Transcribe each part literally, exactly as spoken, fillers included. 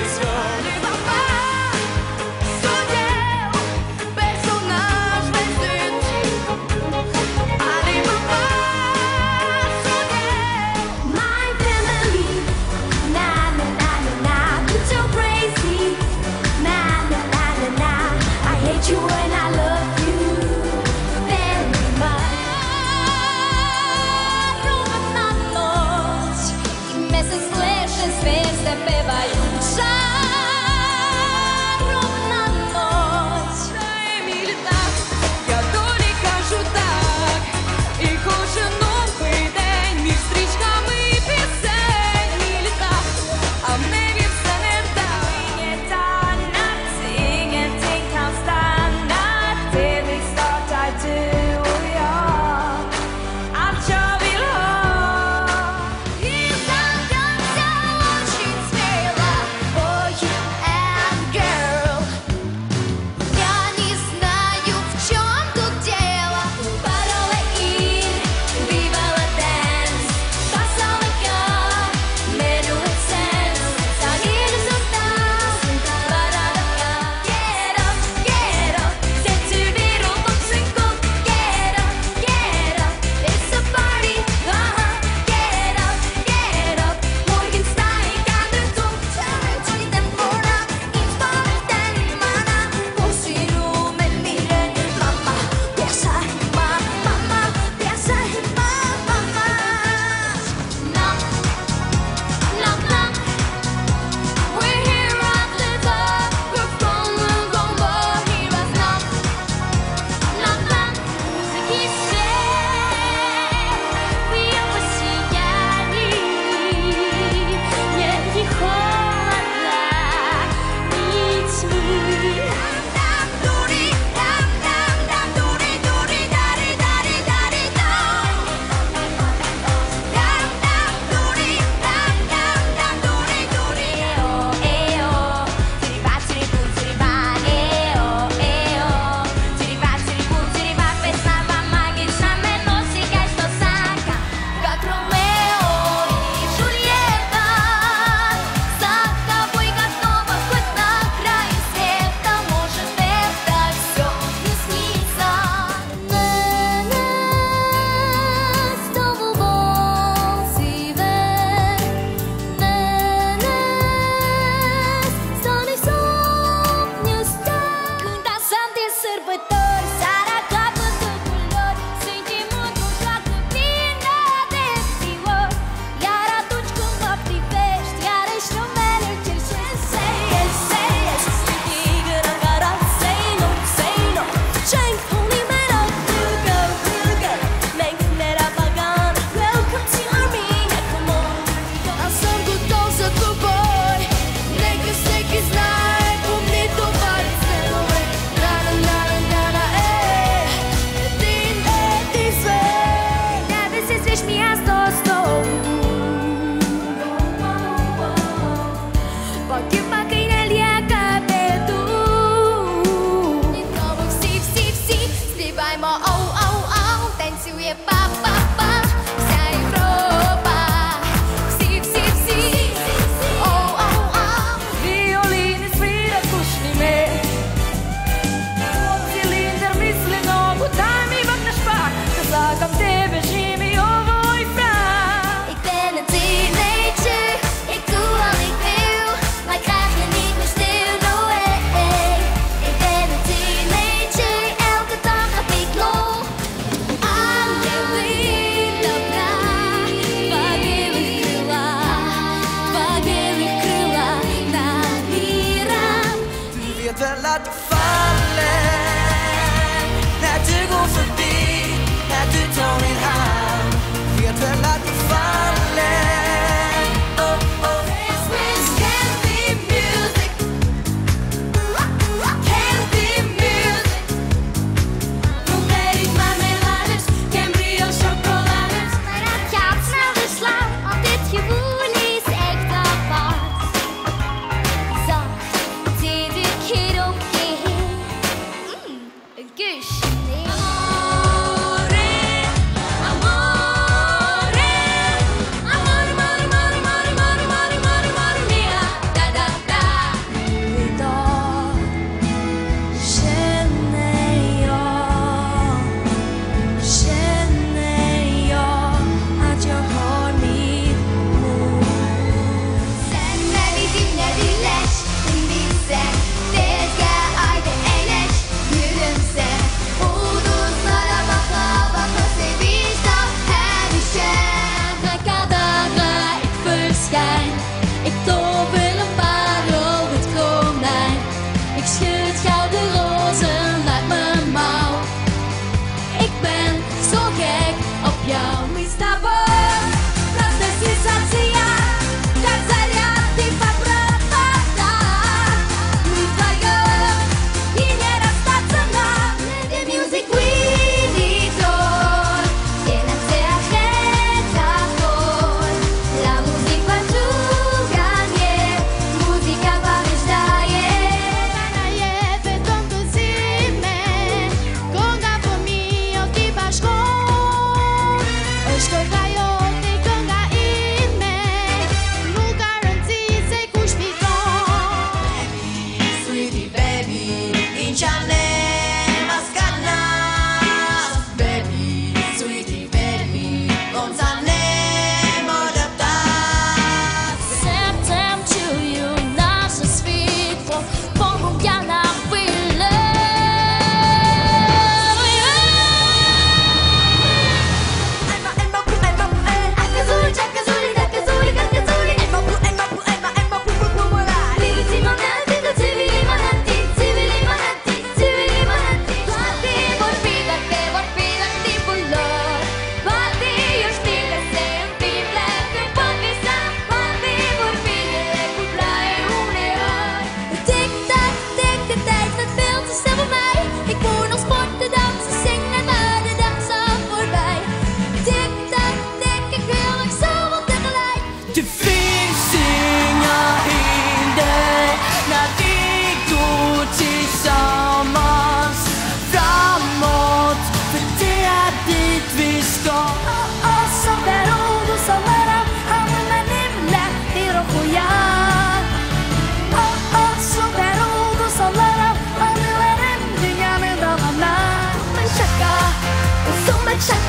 Zacht, tidigt hier op je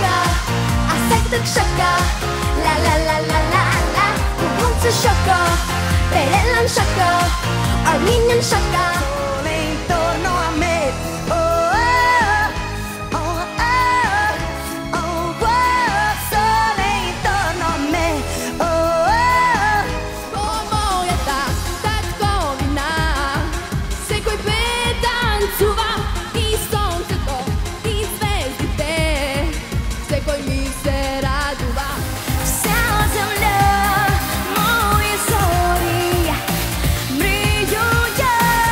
shaka, aspetta shaka, la la la la la la. What's a shaka? Berelan shaka, Armenian shaka. Sole intorno a me. Oh, oh, oh, oh, oh, oh. Sole intorno a me. Oh, oh. Como je ta tatkovina, se koji pet tancuva i sonce to i zvezdi te, se koji mi se raduva. Vsa zemlja, moje zori, mrijuja.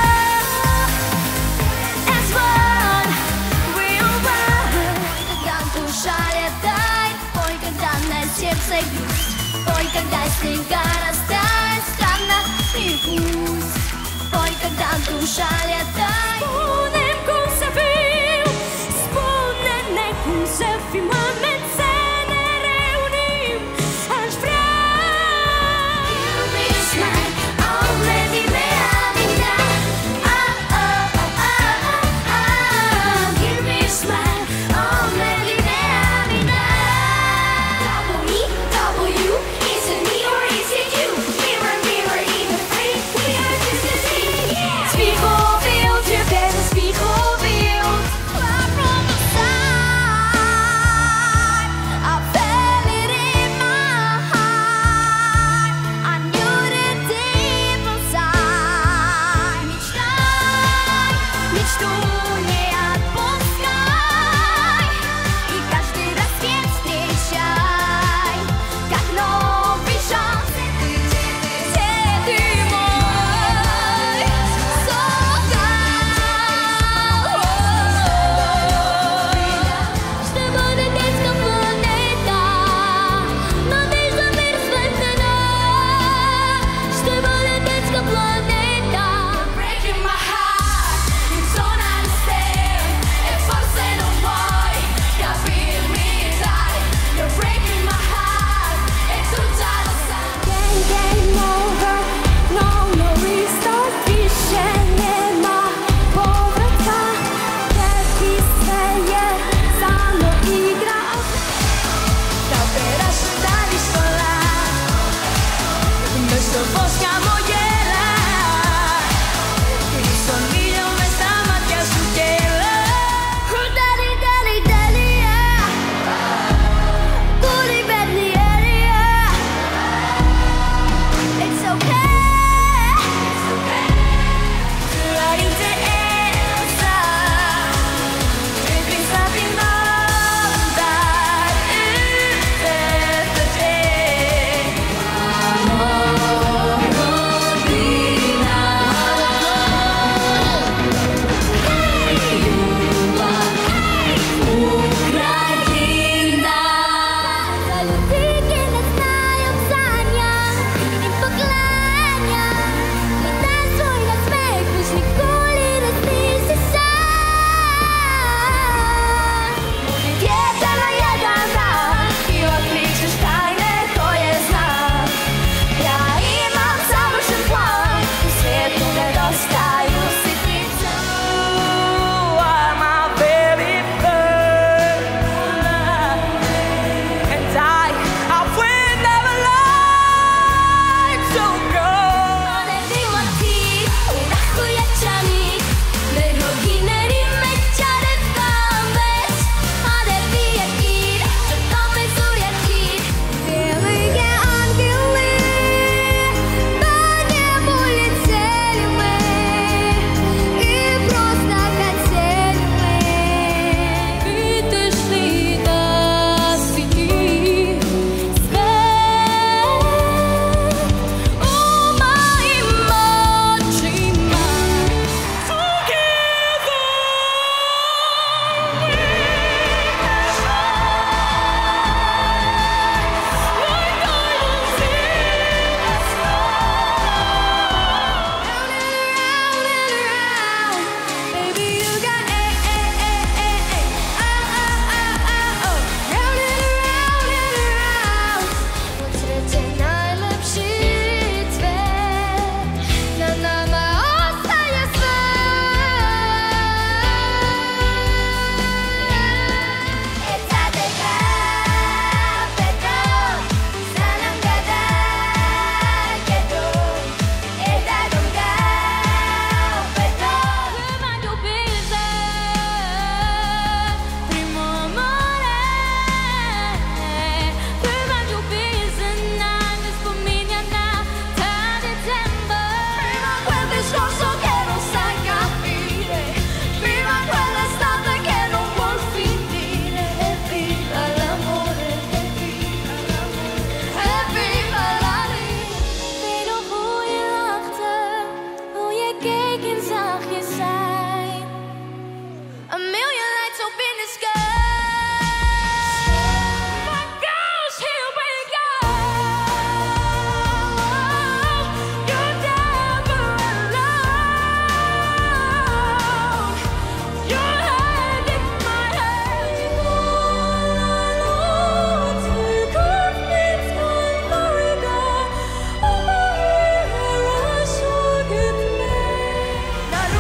As one, we are one. Когда душа летает, пой, когда на сердце грусть, пой, когда снега растает, странно и пусть. Poi когда душа летает. Spunem cum să fiu, spune-ne cum să fim oameni, să ne reunim. Aș vrea. Give me a smile, oh baby, me amina. Oh oh oh oh oh. Give me a smile, oh baby, me amina. Double E, double U, is it me or is it you? Mirror, mirror, even free, we are just as easy. People feel teken zachtjes zijn. A million lights up in the sky. My girls, here we go. You're never alone. Your hand in my hand. La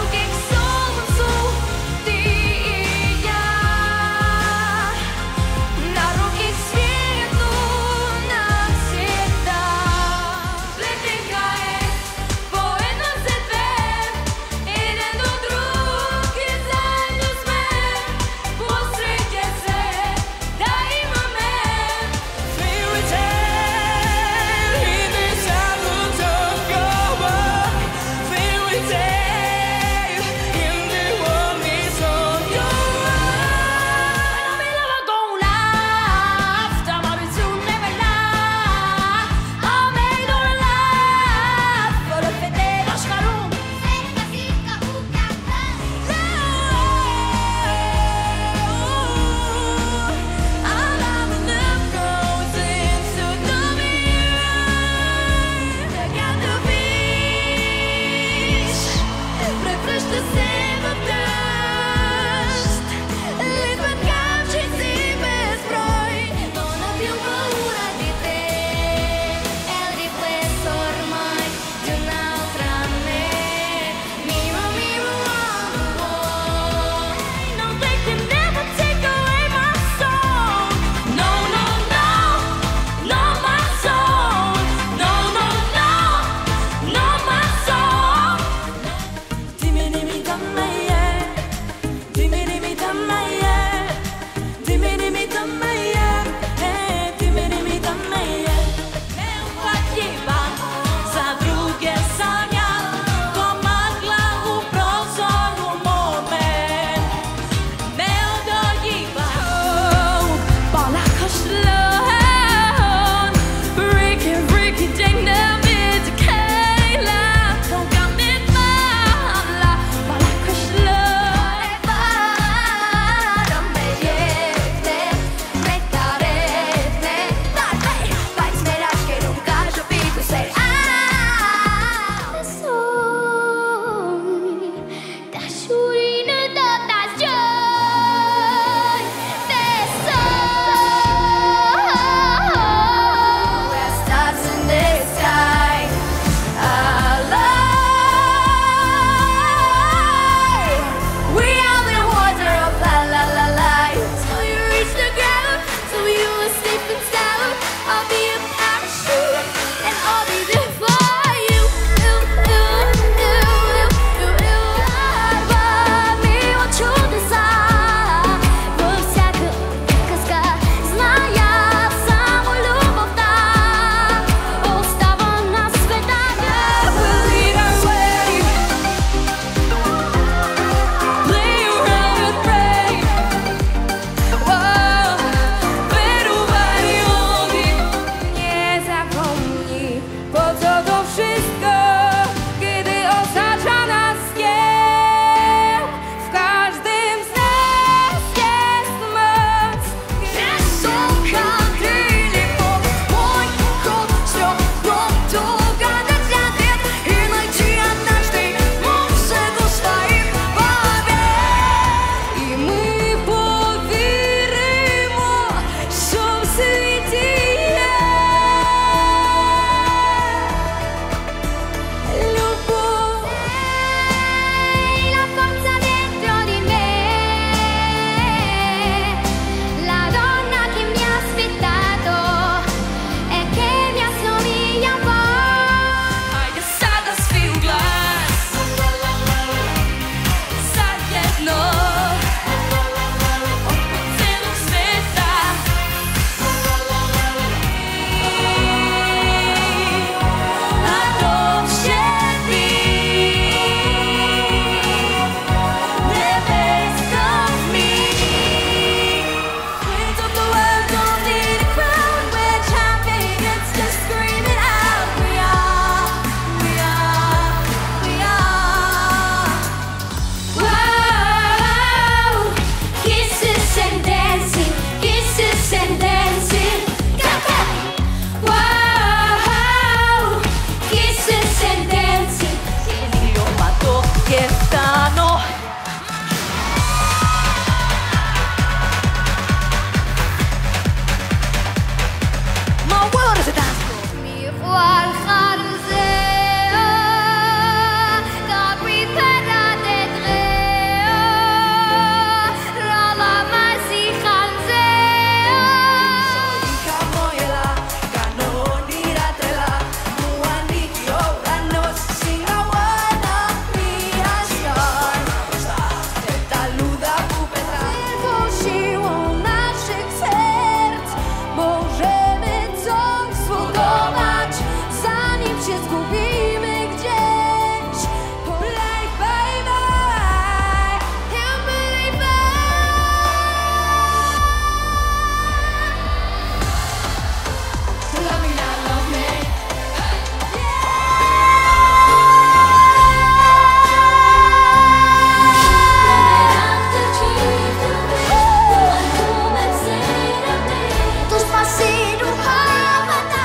che stanno. My world is a dance floor. מיוחד חרזהו, דברי פרדת רעהו, רלה מסיחן זהו. Kamoela, kanonira tela, muaniki oranos, singawana miasyon. Eta luda pupetra. Siłą naszych serc możemy coś zbudować, zanim się zgubimy gdzieś. Play, baby, and believe it. Love me not love me. Tus pasiru hamata,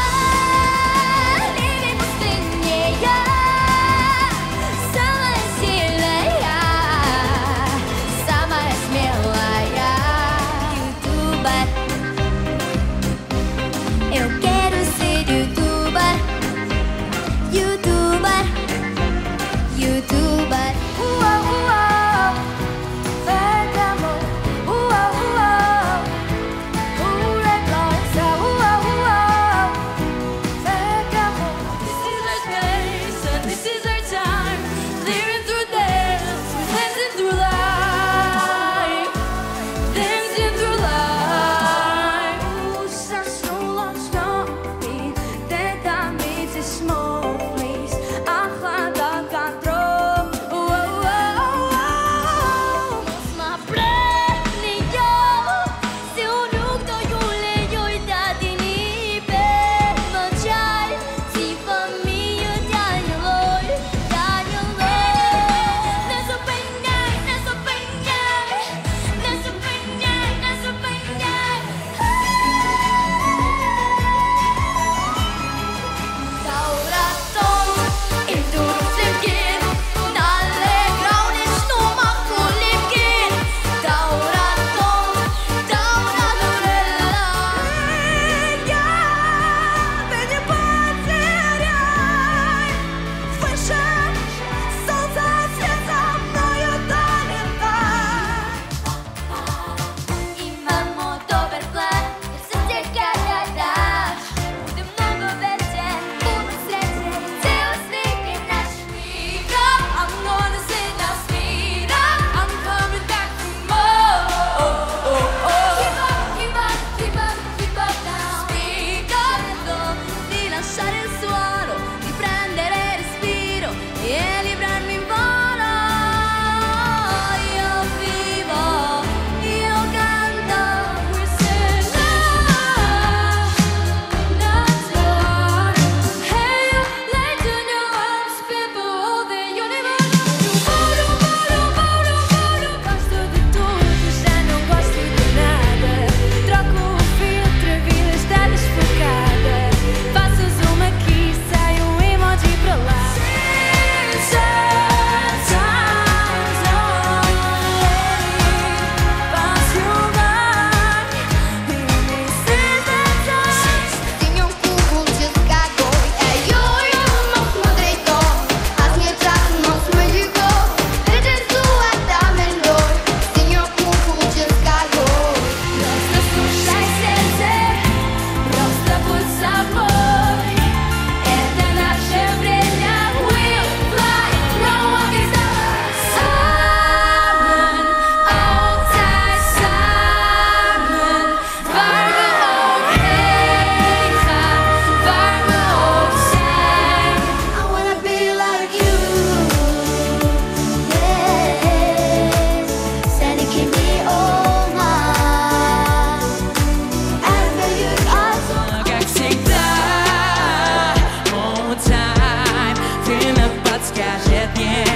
living pustinnya, sama silaya, sama esmelaya. YouTuber, eu quero ser YouTuber, YouTuber, YouTuber. Uau, uau, fake amor. Uau, uau. This is our space and this is our time, living through dance, dancing through life, dancing through life. Usar solen stopping, tenta me to smoke, please. Achada control. Oh, oh, oh, oh. My brand-new siunuk to yule yulda dinipe machal si familia Daniel Daniel nasa peña nasa peña nasa peña nasa peña Tauraton induruslimkin nallegraunis numakulimkin Tauraton Tauradurella Я ты не потеряй, выше солнца свет за мною долетай. Имamo dober plan, jer se te kada daš Budemo goveće, puno sreće, ceo svet je naš mira I'm gonna sit down, speed up. I'm coming back for more. Oh, oh, oh. Keep up, keep up, keep up, keep up now Speak up. Di lasciare il suolo, di prendere respiro e librarmi in volo Io vivo, io canto We're saying love, not war. Hey, you, let you know I'm people of the universe. Eu moro, moro, moro, moro. Gosto de tudo, já não gosto de nada. Troco o filtro, a vida está desfocada. Faço zoom aqui, sai um emoji pra lá. Sometimes only pass you by. You may say that Tinha cubo de gago e yo-yo não смотри то Аз не трахно смеliko Рече суета мендой Tinha cubo de gago Просто слушай сердце, просто будь собой. Это наше время. We'll fly, no one can stop us. Simon, altijd samen. Waar we ook heen gaan, waar we ook zijn. I wanna be like you Yeah Sen kimi olma Ever you are Как всегда, on time. Время подскажет мне.